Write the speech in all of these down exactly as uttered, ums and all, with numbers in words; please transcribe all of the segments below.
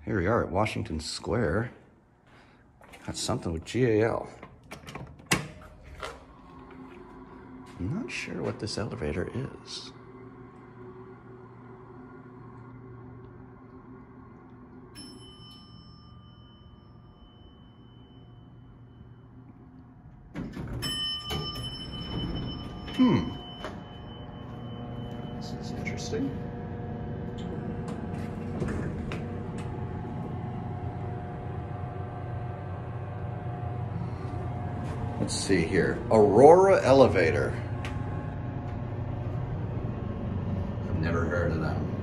Here we are at Washington Square. Got something with G A L. I'm not sure what this elevator is. Hmm. This is interesting. Let's see here. Aurora Elevator. I've never heard of them.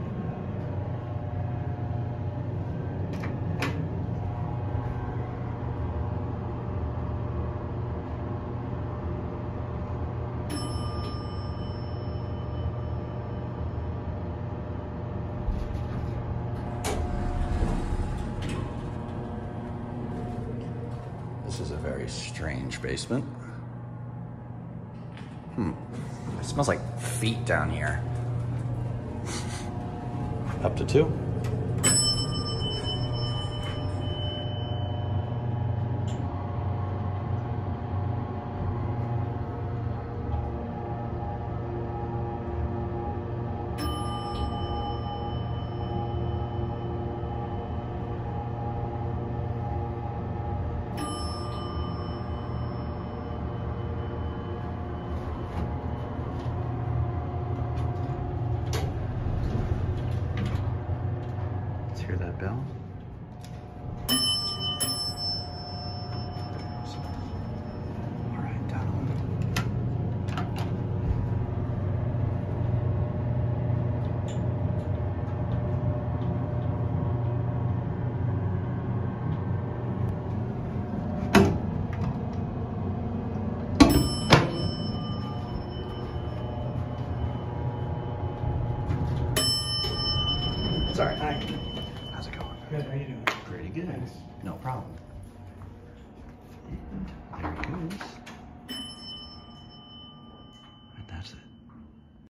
This is a very strange basement. Hmm. It smells like feet down here. Up to two. Hear that bell? All right, down. Sorry. Hi. How's it going? Good, how you doing? Pretty good. Thanks. No problem.